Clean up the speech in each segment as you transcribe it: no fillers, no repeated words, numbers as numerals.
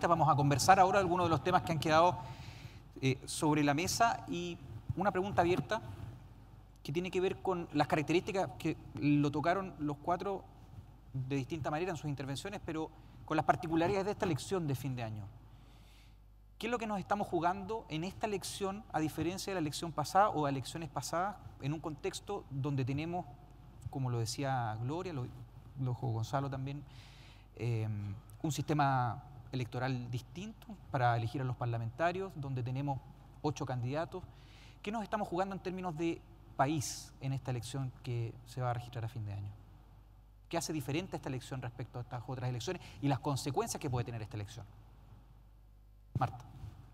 Vamos a conversar ahora algunos de los temas que han quedado sobre la mesa y una pregunta abierta que tiene que ver con las características que lo tocaron los cuatro de distinta manera en sus intervenciones, pero con las particularidades de esta elección de fin de año. ¿Qué es lo que nos estamos jugando en esta elección, a diferencia de la elección pasada o de elecciones pasadas, en un contexto donde tenemos, como lo decía Gloria, lo dijo Gonzalo también, un sistema electoral distinto para elegir a los parlamentarios, donde tenemos 8 candidatos? ¿Qué nos estamos jugando en términos de país en esta elección que se va a registrar a fin de año? ¿Qué hace diferente esta elección respecto a estas otras elecciones y las consecuencias que puede tener esta elección? Marta.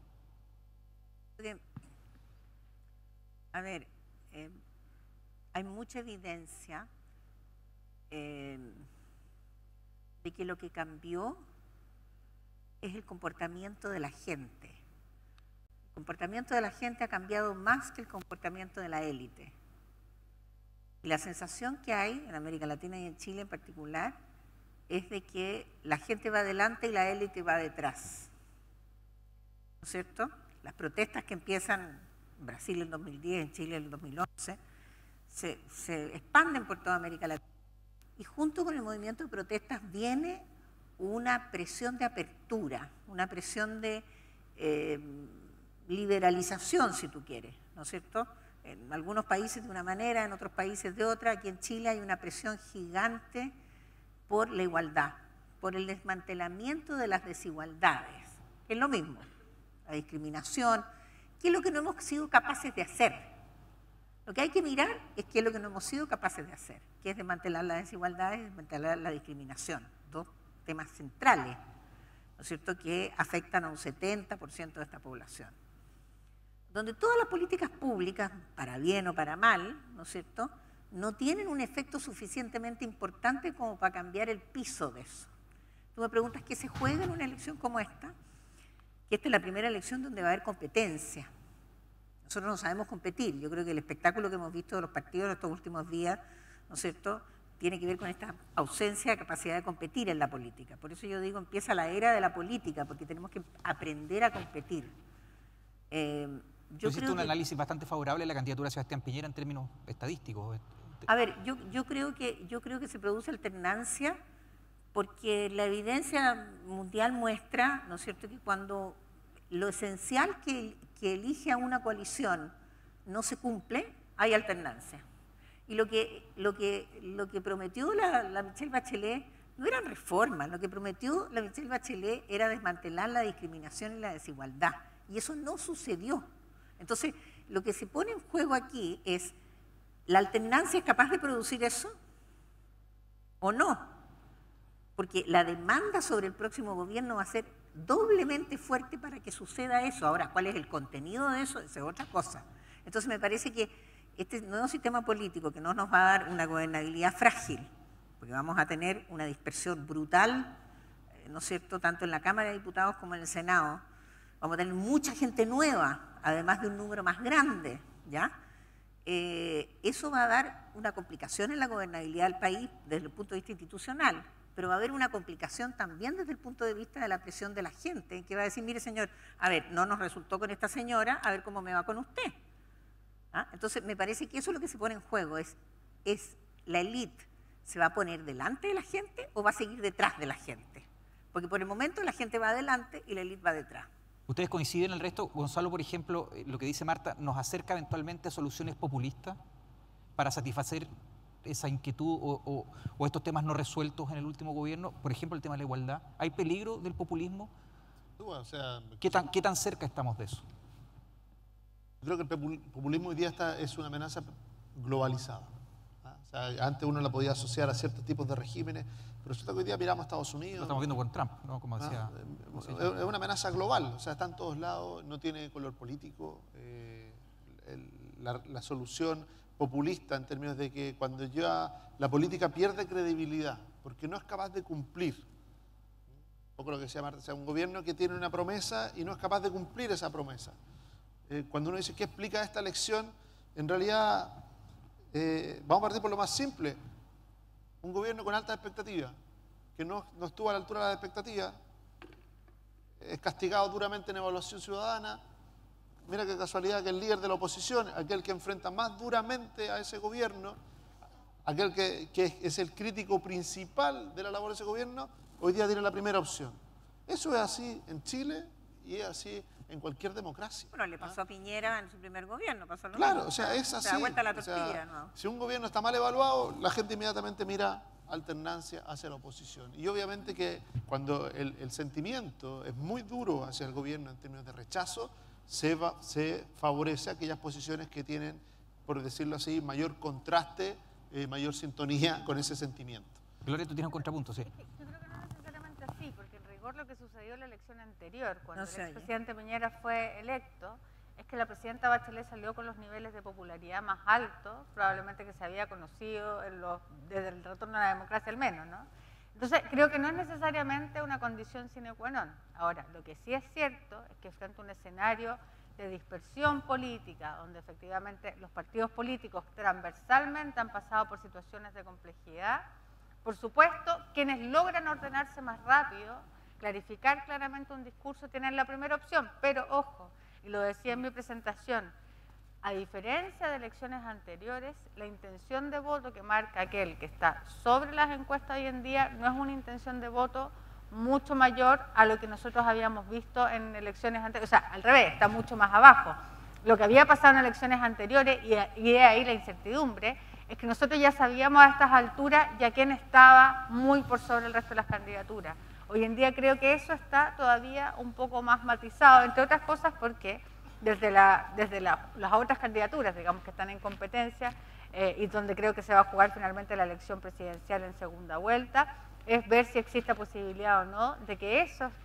A ver, hay mucha evidencia de que lo que cambió es el comportamiento de la gente. El comportamiento de la gente ha cambiado más que el comportamiento de la élite. Y la sensación que hay en América Latina y en Chile en particular es de que la gente va adelante y la élite va detrás. ¿No es cierto? Las protestas que empiezan en Brasil en 2010, en Chile en el 2011, se expanden por toda América Latina. Y junto con el movimiento de protestas viene una presión de apertura, una presión de liberalización, si tú quieres, ¿no es cierto? En algunos países de una manera, en otros países de otra. Aquí en Chile hay una presión gigante por la igualdad, por el desmantelamiento de las desigualdades, que es lo mismo, la discriminación, que es lo que no hemos sido capaces de hacer. Lo que hay que mirar es qué es lo que no hemos sido capaces de hacer, que es desmantelar las desigualdades y desmantelar la discriminación, dos temas centrales, ¿no es cierto?, que afectan a un 70% de esta población. Donde todas las políticas públicas, para bien o para mal, ¿no es cierto?, no tienen un efecto suficientemente importante como para cambiar el piso de eso. Tú me preguntas qué se juega en una elección como esta, que esta es la primera elección donde va a haber competencia. Nosotros no sabemos competir. Yo creo que el espectáculo que hemos visto de los partidos en estos últimos días, ¿no es cierto?, tiene que ver con esta ausencia de capacidad de competir en la política. Por eso yo digo, empieza la era de la política, porque tenemos que aprender a competir. Yo hiciste un análisis bastante favorable de la candidatura de Sebastián Piñera en términos estadísticos. A ver, yo creo que se produce alternancia porque la evidencia mundial muestra, ¿no es cierto?, que cuando lo esencial que elige a una coalición no se cumple, hay alternancia. Y lo que prometió la Michelle Bachelet no eran reformas, lo que prometió la Michelle Bachelet era desmantelar la discriminación y la desigualdad. Y eso no sucedió. Entonces, lo que se pone en juego aquí es, ¿la alternancia es capaz de producir eso o no? Porque la demanda sobre el próximo gobierno va a ser doblemente fuerte para que suceda eso. Ahora, ¿cuál es el contenido de eso? Esa es otra cosa. Entonces, me parece que este nuevo sistema político que no nos va a dar una gobernabilidad frágil, porque vamos a tener una dispersión brutal, ¿no es cierto?, tanto en la Cámara de Diputados como en el Senado. Vamos a tener mucha gente nueva, además de un número más grande, ¿ya? Eso va a dar una complicación en la gobernabilidad del país desde el punto de vista institucional, pero va a haber una complicación también desde el punto de vista de la presión de la gente, que va a decir, mire señor, a ver, no nos resultó con esta señora, a ver cómo me va con usted. ¿Ah? Entonces, me parece que eso es lo que se pone en juego, es la élite, ¿se va a poner delante de la gente o va a seguir detrás de la gente? Porque por el momento la gente va adelante y la élite va detrás. ¿Ustedes coinciden en el resto? Gonzalo, por ejemplo, lo que dice Marta, ¿nos acerca eventualmente a soluciones populistas para satisfacer esa inquietud o estos temas no resueltos en el último gobierno? Por ejemplo, el tema de la igualdad. ¿Hay peligro del populismo? O sea, ¿Qué tan cerca estamos de eso? Creo que el populismo hoy día es una amenaza globalizada. O sea, antes uno la podía asociar a ciertos tipos de regímenes, pero resulta que hoy día miramos a Estados Unidos. Lo estamos viendo con Trump, ¿no? Como decía. Es una amenaza global, o sea, está en todos lados, no tiene color político. La solución populista en términos de que cuando ya la política pierde credibilidad, porque no es capaz de cumplir, un poco lo que decía Marta, o sea, un gobierno que tiene una promesa y no es capaz de cumplir esa promesa. Cuando uno dice, ¿qué explica esta elección? En realidad, vamos a partir por lo más simple. Un gobierno con altas expectativas, que no estuvo a la altura de las expectativas, es castigado duramente en evaluación ciudadana. Mira qué casualidad que el líder de la oposición, aquel que enfrenta más duramente a ese gobierno, aquel que es el crítico principal de la labor de ese gobierno, hoy día tiene la primera opción. Eso es así en Chile y es así en cualquier democracia. Bueno, le pasó a Piñera en su primer gobierno, pasó lo Claro, mismo. o sea, es así. Se da vuelta la O tortilla, sea, ¿no? si un gobierno está mal evaluado, la gente inmediatamente mira alternancia hacia la oposición. Y obviamente que cuando el sentimiento es muy duro hacia el gobierno en términos de rechazo, se favorece aquellas posiciones que tienen, por decirlo así, mayor contraste, mayor sintonía con ese sentimiento. Gloria, tú tienes un contrapunto, sí. Yo creo que no necesariamente así, porque en rigor lo que sucedió en la elección anterior, cuando No sé, el expresidente Piñera fue electo, es que la presidenta Bachelet salió con los niveles de popularidad más altos, probablemente que se había conocido desde el retorno a la democracia al menos, ¿no? Entonces, creo que no es necesariamente una condición sine qua non. Ahora, lo que sí es cierto es que frente a un escenario de dispersión política, donde efectivamente los partidos políticos transversalmente han pasado por situaciones de complejidad, por supuesto, quienes logran ordenarse más rápido, clarificar claramente un discurso, tienen la primera opción, pero ojo, y lo decía en mi presentación, a diferencia de elecciones anteriores, la intención de voto que marca aquel que está sobre las encuestas hoy en día no es una intención de voto mucho mayor a lo que nosotros habíamos visto en elecciones anteriores, o sea, al revés, está mucho más abajo. Lo que había pasado en elecciones anteriores, y de ahí la incertidumbre, es que nosotros ya sabíamos a estas alturas ya quién estaba muy por sobre el resto de las candidaturas. Hoy en día creo que eso está todavía un poco más matizado, entre otras cosas porque desde las otras candidaturas, digamos, que están en competencia y donde creo que se va a jugar finalmente la elección presidencial en segunda vuelta, es ver si existe posibilidad o no de que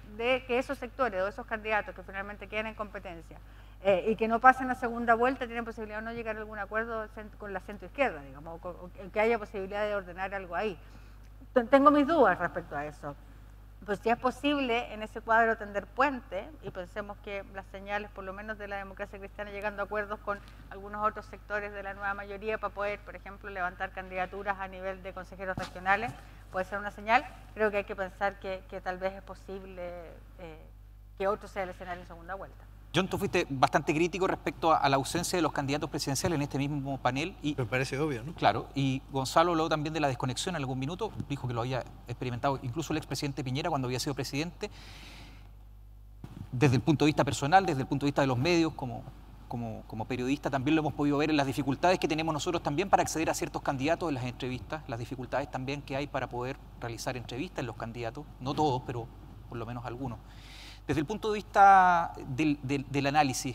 esos sectores o esos candidatos que finalmente quedan en competencia y que no pasen a segunda vuelta tienen posibilidad o no llegar a algún acuerdo con la centroizquierda, digamos, o que haya posibilidad de ordenar algo ahí. Tengo mis dudas respecto a eso. Pues si es posible en ese cuadro tender puente, y pensemos que las señales, por lo menos de la democracia cristiana, llegando a acuerdos con algunos otros sectores de la nueva mayoría para poder, por ejemplo, levantar candidaturas a nivel de consejeros regionales, puede ser una señal. Creo que hay que pensar que tal vez es posible que otro sea el escenario en segunda vuelta. John, tú fuiste bastante crítico respecto a la ausencia de los candidatos presidenciales en este mismo panel. Y, me parece obvio, ¿no? Claro, y Gonzalo habló también de la desconexión en algún minuto, dijo que lo había experimentado incluso el expresidente Piñera cuando había sido presidente, desde el punto de vista personal, desde el punto de vista de los medios, como periodista también lo hemos podido ver en las dificultades que tenemos nosotros también para acceder a ciertos candidatos en las entrevistas, las dificultades también que hay para poder realizar entrevistas en los candidatos, no todos, pero por lo menos algunos. Desde el punto de vista del análisis,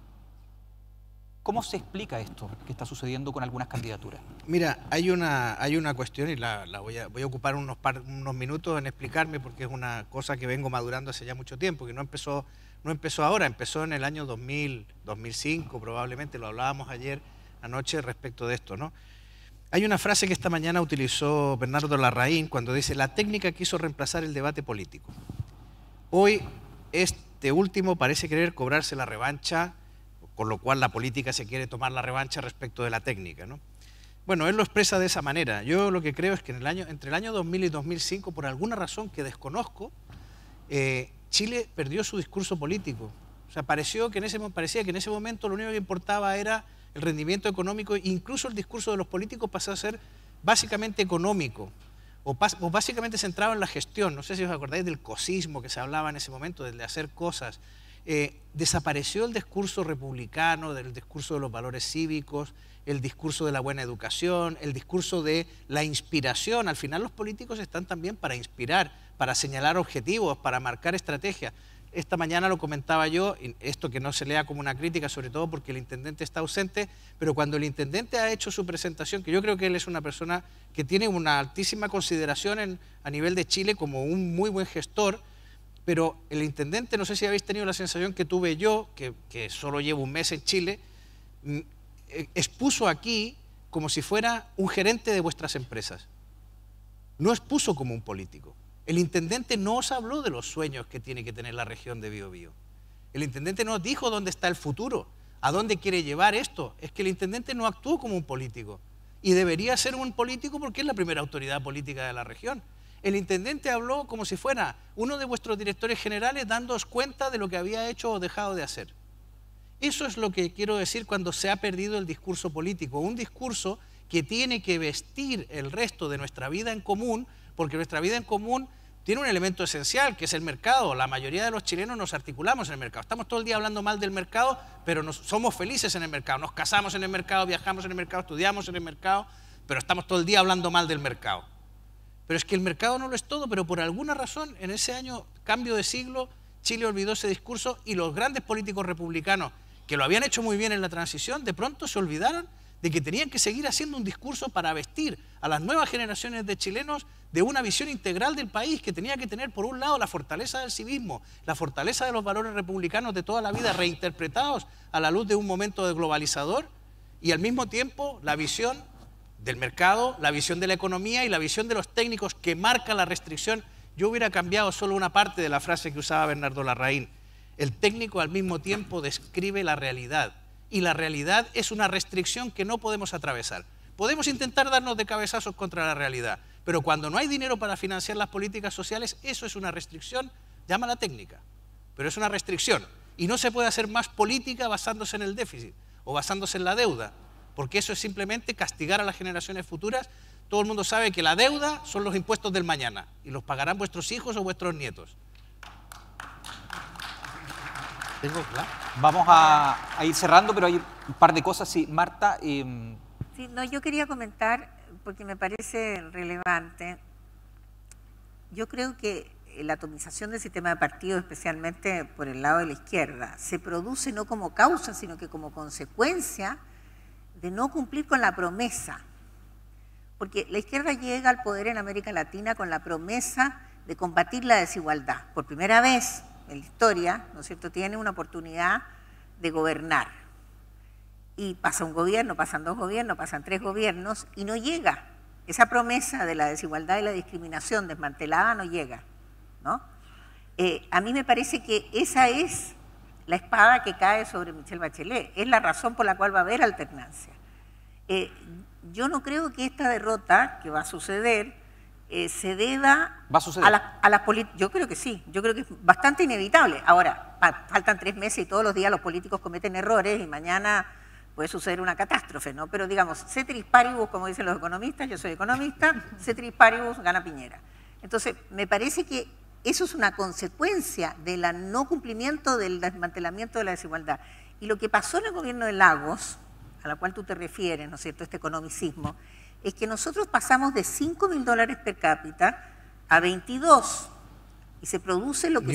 ¿cómo se explica esto que está sucediendo con algunas candidaturas? Mira, hay una cuestión y voy a ocupar unos minutos en explicarme porque es una cosa que vengo madurando hace ya mucho tiempo, que no empezó ahora, empezó en el año 2000, 2005 probablemente, lo hablábamos ayer anoche respecto de esto, ¿no? Hay una frase que esta mañana utilizó Bernardo Larraín cuando dice: la técnica quiso reemplazar el debate político. Hoy este último parece querer cobrarse la revancha, con lo cual la política se quiere tomar la revancha respecto de la técnica, ¿no? Bueno, él lo expresa de esa manera. Yo lo que creo es que entre el año 2000 y 2005, por alguna razón que desconozco, Chile perdió su discurso político. O sea, parecía que en ese momento lo único que importaba era el rendimiento económico, e incluso el discurso de los políticos pasó a ser básicamente económico. O básicamente centrado en la gestión. No sé si os acordáis del cosismo que se hablaba en ese momento, del de hacer cosas. Desapareció el discurso republicano, del discurso de los valores cívicos, el discurso de la buena educación, el discurso de la inspiración. Al final los políticos están también para inspirar, para señalar objetivos, para marcar estrategias. Esta mañana lo comentaba yo, esto que no se lea como una crítica, sobre todo porque el intendente está ausente, pero cuando el intendente ha hecho su presentación, que yo creo que él es una persona que tiene una altísima consideración a nivel de Chile como un muy buen gestor, pero el intendente, no sé si habéis tenido la sensación que tuve yo, que solo llevo un mes en Chile, expuso aquí como si fuera un gerente de vuestras empresas. No expuso como un político. El intendente no os habló de los sueños que tiene que tener la región de Biobío. El intendente no os dijo dónde está el futuro, a dónde quiere llevar esto. Es que el intendente no actuó como un político. Y debería ser un político porque es la primera autoridad política de la región. El intendente habló como si fuera uno de vuestros directores generales dándoos cuenta de lo que había hecho o dejado de hacer. Eso es lo que quiero decir cuando se ha perdido el discurso político, un discurso que tiene que vestir el resto de nuestra vida en común, porque nuestra vida en común tiene un elemento esencial, que es el mercado. La mayoría de los chilenos nos articulamos en el mercado. Estamos todo el día hablando mal del mercado, pero somos felices en el mercado. Nos casamos en el mercado, viajamos en el mercado, estudiamos en el mercado, pero estamos todo el día hablando mal del mercado. Pero es que el mercado no lo es todo, pero por alguna razón, en ese año, cambio de siglo, Chile olvidó ese discurso y los grandes políticos republicanos, que lo habían hecho muy bien en la transición, de pronto se olvidaron de que tenían que seguir haciendo un discurso para vestir a las nuevas generaciones de chilenos de una visión integral del país, que tenía que tener, por un lado, la fortaleza del civismo, la fortaleza de los valores republicanos de toda la vida, reinterpretados a la luz de un momento de globalizador, y al mismo tiempo la visión del mercado, la visión de la economía y la visión de los técnicos que marca la restricción. Yo hubiera cambiado solo una parte de la frase que usaba Bernardo Larraín. El técnico al mismo tiempo describe la realidad, y la realidad es una restricción que no podemos atravesar. Podemos intentar darnos de cabezazos contra la realidad, pero cuando no hay dinero para financiar las políticas sociales, eso es una restricción, llámala técnica, pero es una restricción, y no se puede hacer más política basándose en el déficit o basándose en la deuda, porque eso es simplemente castigar a las generaciones futuras. Todo el mundo sabe que la deuda son los impuestos del mañana, y los pagarán vuestros hijos o vuestros nietos. Vamos a ir cerrando, pero hay un par de cosas. Sí, Marta. Sí, no, yo quería comentar, porque me parece relevante. Yo creo que la atomización del sistema de partidos, especialmente por el lado de la izquierda, se produce no como causa, sino que como consecuencia de no cumplir con la promesa. Porque la izquierda llega al poder en América Latina con la promesa de combatir la desigualdad. Por primera vez en la historia, ¿no es cierto?, tiene una oportunidad de gobernar. Y pasa un gobierno, pasan dos gobiernos, pasan tres gobiernos, y no llega. Esa promesa de la desigualdad y la discriminación desmantelada no llega, ¿no? A mí me parece que esa es la espada que cae sobre Michelle Bachelet. Es la razón por la cual va a haber alternancia. Yo no creo que esta derrota que va a suceder se deba a las políticas. Yo creo que sí, yo creo que es bastante inevitable. Ahora, faltan 3 meses y todos los días los políticos cometen errores y mañana puede suceder una catástrofe, ¿no? Pero digamos, ceteris paribus, como dicen los economistas, yo soy economista, ceteris paribus gana Piñera. Entonces, me parece que eso es una consecuencia del no cumplimiento del desmantelamiento de la desigualdad. Y lo que pasó en el gobierno de Lagos, a la cual tú te refieres, ¿no es cierto?, este economicismo, es que nosotros pasamos de $5.000 per cápita a 22, y se produce lo que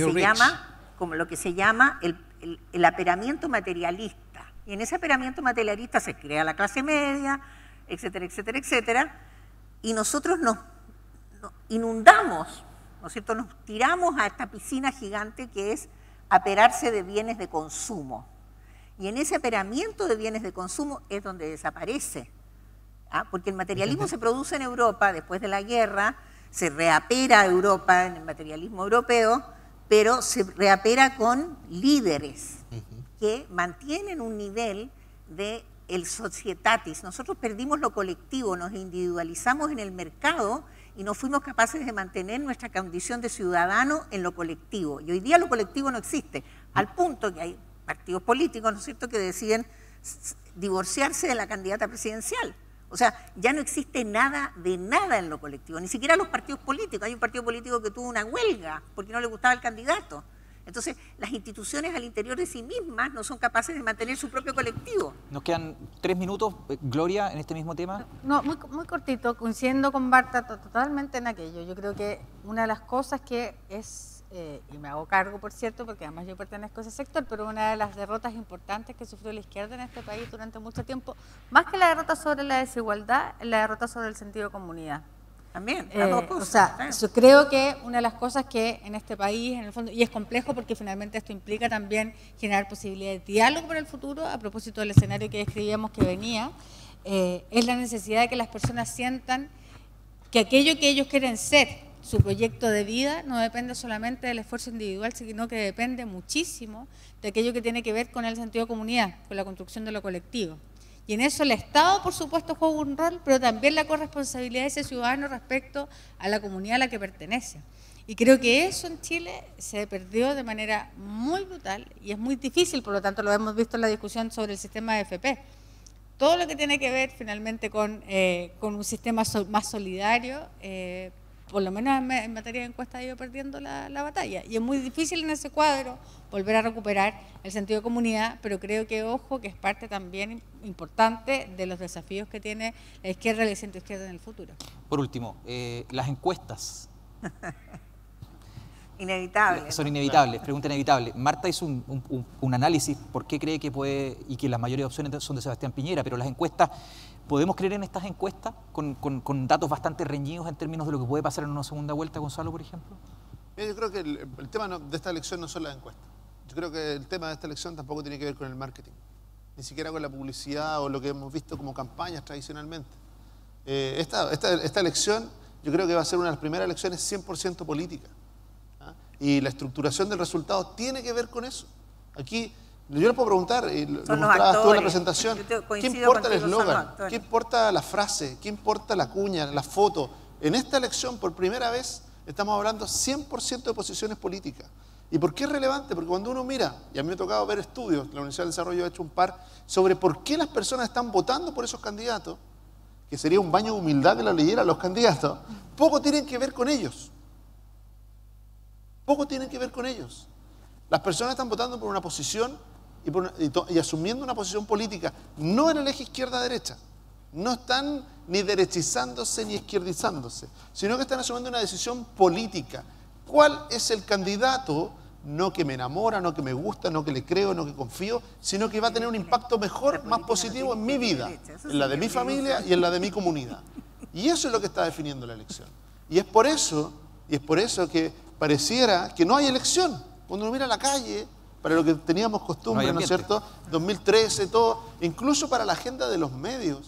se llama el aperamiento materialista. Y en ese aperamiento materialista se crea la clase media, etcétera, etcétera, etcétera, y nosotros nos inundamos, ¿no es cierto?, nos tiramos a esta piscina gigante que es aperarse de bienes de consumo. Y en ese aperamiento de bienes de consumo es donde desaparece. Porque el materialismo se produce en Europa después de la guerra, se reapera Europa en el materialismo europeo, pero se reapera con líderes que mantienen un nivel de el societatis. Nosotros perdimos lo colectivo, nos individualizamos en el mercado y no fuimos capaces de mantener nuestra condición de ciudadano en lo colectivo. Y hoy día lo colectivo no existe, al punto que hay partidos políticos, ¿no es cierto?, que deciden divorciarse de la candidata presidencial. O sea, ya no existe nada de nada en lo colectivo, ni siquiera los partidos políticos. Hay un partido político que tuvo una huelga porque no le gustaba el candidato. Entonces, las instituciones al interior de sí mismas no son capaces de mantener su propio colectivo. Nos quedan 3 minutos, Gloria, en este mismo tema. No, muy cortito, coincidiendo con Marta totalmente en aquello. Yo creo que una de las cosas que es, y me hago cargo, por cierto, porque además yo pertenezco a ese sector, pero una de las derrotas importantes que sufrió la izquierda en este país durante mucho tiempo, más que la derrota sobre la desigualdad, es la derrota sobre el sentido de comunidad. También, las dos cosas. O sea, yo creo que una de las cosas que en este país, en el fondo, y es complejo porque finalmente esto implica también generar posibilidades de diálogo para el futuro, a propósito del escenario que describíamos que venía, es la necesidad de que las personas sientan que aquello que ellos quieren ser, su proyecto de vida, no depende solamente del esfuerzo individual, sino que depende muchísimo de aquello que tiene que ver con el sentido de comunidad, con la construcción de lo colectivo. Y en eso el Estado, por supuesto, juega un rol, pero también la corresponsabilidad de ese ciudadano respecto a la comunidad a la que pertenece. Y creo que eso en Chile se perdió de manera muy brutal y es muy difícil, por lo tanto lo hemos visto en la discusión sobre el sistema de FP. Todo lo que tiene que ver finalmente con un sistema más solidario, por lo menos en materia de encuesta ha ido perdiendo la batalla. Y es muy difícil en ese cuadro volver a recuperar el sentido de comunidad, pero creo que, ojo, que es parte también importante de los desafíos que tiene la izquierda y el centro izquierda en el futuro. Por último, las encuestas. Inevitable. Son inevitables, pregunta inevitable. Marta hizo un análisis por qué cree que puede, y que la mayoría de opciones son de Sebastián Piñera, pero las encuestas, ¿podemos creer en estas encuestas con datos bastante reñidos en términos de lo que puede pasar en una segunda vuelta, Gonzalo, por ejemplo? Yo creo que el tema de esta elección no son las encuestas. Yo creo que el tema de esta elección tampoco tiene que ver con el marketing, ni siquiera con la publicidad o lo que hemos visto como campañas tradicionalmente. Esta elección yo creo que va a ser una de las primeras elecciones 100% políticas. Y la estructuración del resultado tiene que ver con eso. Aquí, yo le puedo preguntar, y lo mostrabas tú en la presentación, ¿qué importa el eslogan? ¿Qué importa la frase? ¿Qué importa la cuña, la foto? En esta elección, por primera vez, estamos hablando 100% de posiciones políticas. ¿Y por qué es relevante? Porque cuando uno mira, y a mí me ha tocado ver estudios, la Universidad del Desarrollo ha hecho un par, sobre por qué las personas están votando por esos candidatos, que sería un baño de humildad que la leyera los candidatos, poco tienen que ver con ellos. Poco tienen que ver con ellos. Las personas están votando por una posición y asumiendo una posición política, no en el eje izquierda-derecha. No están ni derechizándose ni izquierdizándose, sino que están asumiendo una decisión política. ¿Cuál es el candidato? No que me enamora, no que me gusta, no que le creo, no que confío, sino que va a tener un impacto mejor, más positivo en mi vida, en la de mi familia y en la de mi comunidad. Y eso es lo que está definiendo la elección. Y es por eso que pareciera que no hay elección. Cuando uno mira la calle, para lo que teníamos costumbre, ¿no es cierto? 2013, todo, incluso para la agenda de los medios.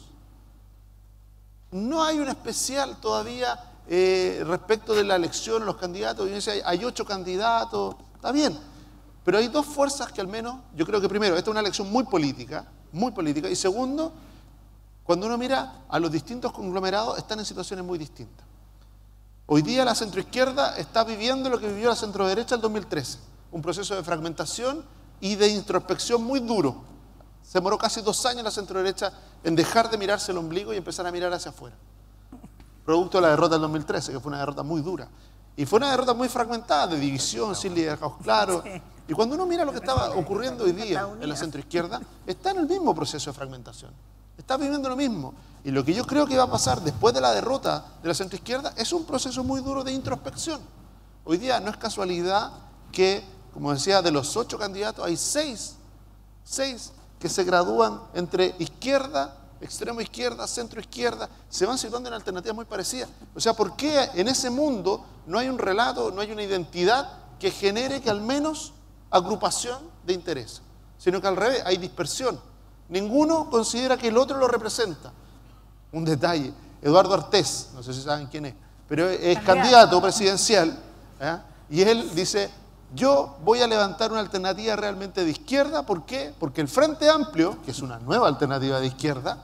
No hay un especial todavía respecto de la elección, los candidatos. Y dice, hay 8 candidatos, está bien. Pero hay 2 fuerzas que al menos, yo creo que primero, esta es una elección muy política, y segundo, cuando uno mira a los distintos conglomerados, están en situaciones muy distintas. Hoy día la centroizquierda está viviendo lo que vivió la centroderecha en 2013, un proceso de fragmentación y de introspección muy duro. Se demoró casi 2 años la centroderecha en dejar de mirarse el ombligo y empezar a mirar hacia afuera. Producto de la derrota del 2013, que fue una derrota muy dura. Y fue una derrota muy fragmentada, de división, sin liderazgos claros. Y cuando uno mira lo que estaba ocurriendo hoy día en la centroizquierda, está en el mismo proceso de fragmentación. Está viviendo lo mismo. Y lo que yo creo que va a pasar después de la derrota de la centroizquierda es un proceso muy duro de introspección. Hoy día no es casualidad que, como decía, de los 8 candidatos hay 6 que se gradúan entre izquierda, extremo izquierda, centro izquierda, se van situando en alternativas muy parecidas. O sea, ¿por qué en ese mundo no hay un relato, no hay una identidad que genere que al menos agrupación de interés? Sino que al revés, hay dispersión. Ninguno considera que el otro lo representa. Un detalle, Eduardo Artés, no sé si saben quién es, pero es candidato presidencial, y él dice, yo voy a levantar una alternativa realmente de izquierda. ¿Por qué? Porque el Frente Amplio, que es una nueva alternativa de izquierda,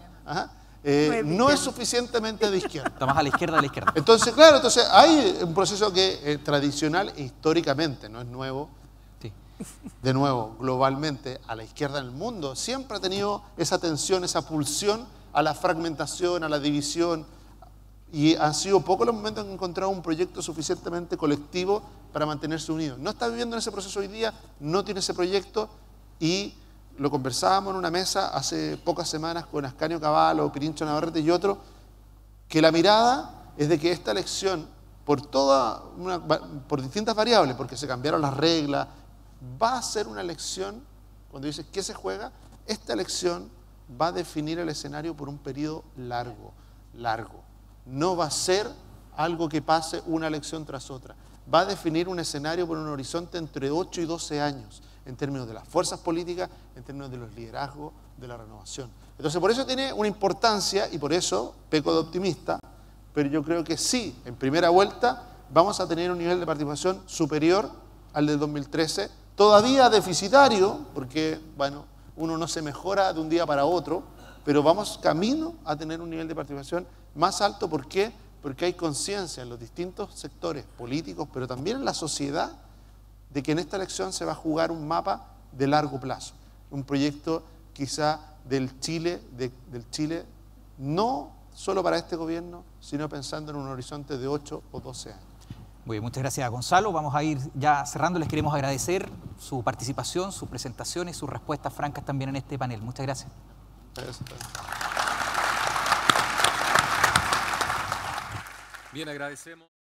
no es suficientemente de izquierda. Está más a la izquierda de la izquierda. Entonces, claro, hay un proceso que tradicional e históricamente, no es nuevo, de nuevo, globalmente, a la izquierda en el mundo, siempre ha tenido esa tensión, esa pulsión a la fragmentación, a la división, y han sido pocos los momentos en que han encontrado un proyecto suficientemente colectivo para mantenerse unidos. No está viviendo en ese proceso hoy día, no tiene ese proyecto, y lo conversábamos en una mesa hace pocas semanas con Ascanio Cavallo, Pirincho Navarrete y otros, que la mirada es de que esta elección, por distintas variables, porque se cambiaron las reglas, va a ser una elección, cuando dices ¿qué se juega? Esta elección va a definir el escenario por un periodo largo. No va a ser algo que pase una elección tras otra. Va a definir un escenario por un horizonte entre 8 y 12 años, en términos de las fuerzas políticas, en términos de los liderazgos, de la renovación. Entonces, por eso tiene una importancia, y por eso peco de optimista, pero yo creo que sí, en primera vuelta, vamos a tener un nivel de participación superior al del 2013, todavía deficitario, porque, bueno, uno no se mejora de un día para otro, pero vamos camino a tener un nivel de participación más alto. ¿Por qué? Porque hay conciencia en los distintos sectores políticos, pero también en la sociedad, de que en esta elección se va a jugar un mapa de largo plazo, un proyecto quizá del Chile no solo para este gobierno, sino pensando en un horizonte de 8 o 12 años. Muy bien, muchas gracias, Gonzalo. Vamos a ir ya cerrando. Les queremos agradecer su participación, sus presentaciones, sus respuestas francas también en este panel. Muchas gracias. Bien, agradecemos.